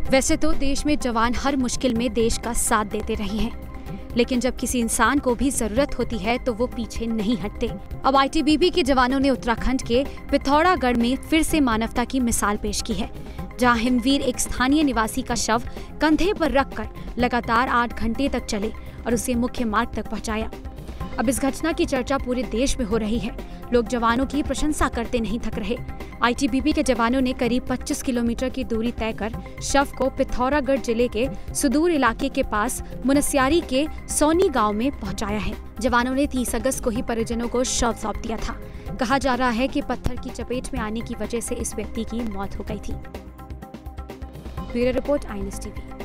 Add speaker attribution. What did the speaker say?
Speaker 1: वैसे तो देश में जवान हर मुश्किल में देश का साथ देते रहे हैं, लेकिन जब किसी इंसान को भी जरूरत होती है तो वो पीछे नहीं हटते। अब आईटीबीपी के जवानों ने उत्तराखंड के पिथौरागढ़ में फिर से मानवता की मिसाल पेश की है, जहां हिमवीर एक स्थानीय निवासी का शव कंधे पर रखकर लगातार 8 घंटे तक चले और उसे मुख्य मार्ग तक पहुंचाया। अब इस घटना की चर्चा पूरे देश में हो रही है। लोग जवानों की प्रशंसा करते नहीं थक रहे। आईटीबीपी के जवानों ने करीब 25 किलोमीटर की दूरी तय कर शव को पिथौरागढ़ जिले के सुदूर इलाके के पास मुनस्यारी के सोनी गांव में पहुंचाया है। जवानों ने 30 अगस्त को ही परिजनों को शव सौंप दिया था। कहा जा रहा है कि पत्थर की चपेट में आने की वजह से इस व्यक्ति की मौत हो गई थी। Bureau report, INS TV।